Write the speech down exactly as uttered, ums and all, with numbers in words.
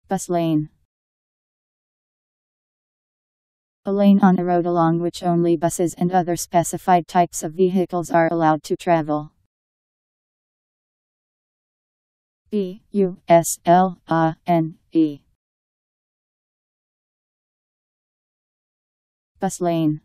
Bus lane. A lane on a road along which only buses and other specified types of vehicles are allowed to travel. B U S L A N E. Bus lane.